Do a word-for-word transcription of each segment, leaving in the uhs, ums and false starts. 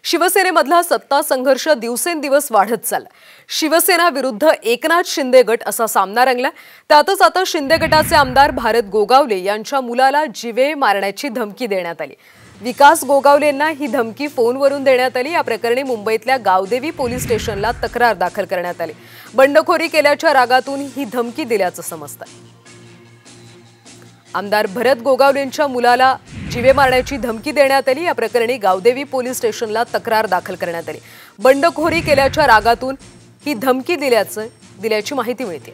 शिवसेनेमधला सत्ता संघर्ष दिवसेंदिवस वाढत चालला। शिवसेना विरुद्ध एकनाथ शिंदे गट असा सामना रंगला। त्यातच आता शिंदे गटाचे आमदार भारत गोगावले यांच्या मुलाला जीवे मारण्याची धमकी देण्यात आली। विकास गोगावलेंना ही धमकी फोनवरून देण्यात आली। या प्रकरणी मुंबईतल्या गावदेवी पोलीस स्टेशनला तक्रार दाखल करण्यात आली। बंडखोरी केल्याच्या रागातून ही धमकी दिल्याचं समजतं। आमदार भरत गोगावलेंच्या मुलाला जीवे मारण्याची धमकी देण्यात आली। या प्रकरणी गावदेवी पोलीस स्टेशनला तक्रार दाखल करण्यात आली। बंडखोरी केल्याच्या रागातून ही धमकी दिल्याचं दिल्याची माहिती मिळते।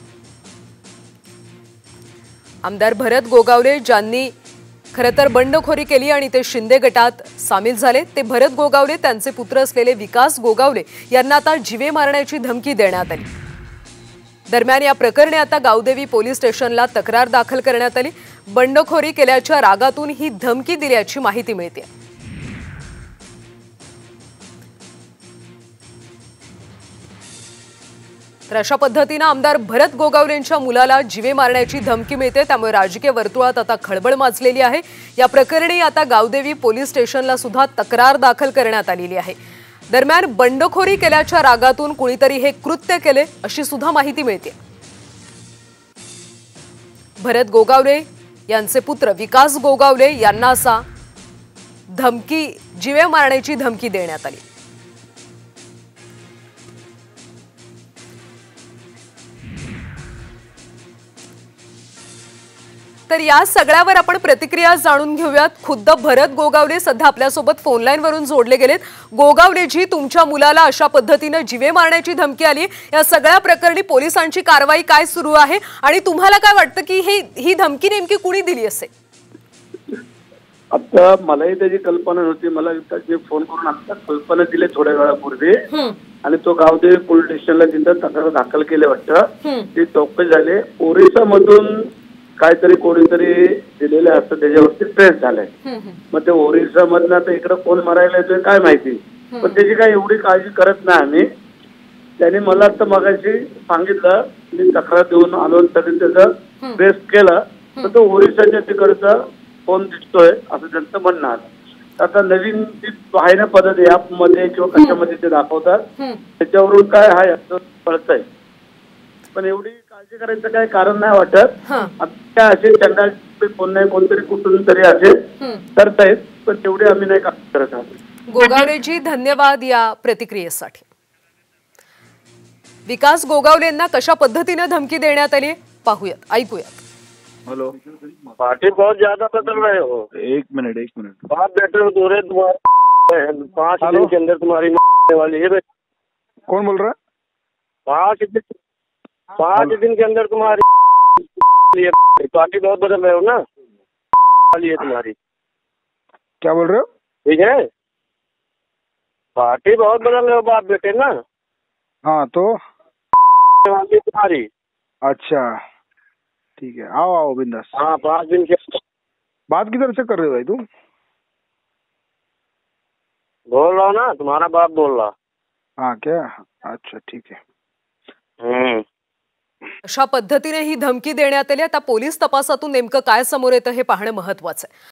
आमदार भरत गोगावले ज्यांनी खरतर बंडखोरी केली आणि ते शिंदे गटात सामील झाले, ते भरत गोगावले त्यांचे पुत्र असलेले विकास गोगावले यांना आता जीवे मारण्याची धमकी देण्यात आली। दरम्यान या प्रकरणी आता गावदेवी पोलीस स्टेशनला तक्रार दाखल करण्यात आली। बंडखोरी केल्याच्या रागातून ही धमकी दिल्याची माहिती मिळते। तर अशा पद्धतीने आमदार भरत गोगावलेंच्या मुलाला जीवे मारण्याची धमकी मिळते। त्यामुळे राजकीय वर्तुळात आता खळबळ माजलेली आहे। या प्रकरणी आता गावदेवी पोलीस स्टेशनला सुद्धा तक्रार दाखल करण्यात आलेली आहे। दरम्यान बंडखोरी केल्याच्या रागातून कुणीतरी हे कृत्य केले अशी सुद्धा माहिती मिळते। भरत गोगावले यांचे पुत्र विकास गोगावले यांना असा धमकी जीवे मारण्याची धमकी देण्यात आली। तर या सगळ्यावर आपण प्रतिक्रिया जाणून घेऊयात। खुद्द भरत गोगावले सध्या आपल्यासोबत फोन लाईन वरून जोडले गेलेत। गोगावलेजी, तुमच्या मुलाला अशा पद्धतीने जीवे मारण्याची धमकी आली, या सगळ्या प्रकरणी पोलिसांची कारवाई काय सुरू आहे आणि तुम्हाला काय वाटतं की ही ही धमकी नेमकी कुणी दिली असेल? आता मलाही त्याची कल्पना नव्हती। मला त्याचे फोन करून आता कल्पना दिली थोड्या वेळापूर्वी आणि तो गावदेवी पोलीस स्टेशनला तिथं तक्रार दाखल केले वाटतं। ती चौकशी झाली। ओरिसा मधून काहीतरी कोणीतरी दिलेलं असतं, त्याच्यावरती ट्रेस झालाय। मग ते ओरिसा मधनं आता इकडे कोण मरायला येतोय काय माहिती, पण त्याची काही एवढी काळजी करत नाही आम्ही। त्याने मला आता मगाशी सांगितलं, मी तक्रार देऊन आलो तरी त्याचं ट्रेस केलं तर तो ओरिसाच्या तिकडचा फोन दिसतोय असं त्यांचं म्हणणं आहे। आता नवीन ती आहे ना पद्धत ऍप मध्ये किंवा कशामध्ये ते दाखवतात, त्याच्यावरून काय आहे असं कळतंय। पण एवढी काळजी करायचं काही कारण नाही वाटत। आता असे चंदा कोण नाही कोणतरी कुठून तरी असे करतायत, पण तेवढे आम्ही नाही करत आहोत। गोगावलेजी, धन्यवाद या प्रतिक्रियेसाठी। विकास गोगावलेंना कशा पद्धतीने धमकी देण्यात आली पाहूयात, ऐकूयात। हेलो, पार्टी बहुत ज्यादा बदल रहे हो। एक मिनट एक मिनट बात बेटर दूर है तुम्हारे, पाँच दिन के अंदर तुम्हारी वाली है। कौन बोल रहा है? पाँच दिन पाँच दिन के अंदर तुम्हारी पार्टी बहुत बदल रहे हो ना, वाली है तुम्हारी। क्या बोल रहे हो? ठीक है, पार्टी बहुत बदल रहे हो बाप बेटे ना। हाँ तो वाली तुम्हारी। अच्छा ठीक है, आओ आओ बिंदास। हाँ, पाँच दिन के बात किधर से कर रहे हो भाई तुम? बोल रहा हूँ ना, तुम्हारा बाप बोल रहा। हाँ क्या? अच्छा ठीक है। हम्म अशा पद्धतीने ही धमकी देण्यात आली। आता पोलीस तपासातून नेमकं काय समोर येतं हे पाहणं महत्त्वाचं आहे।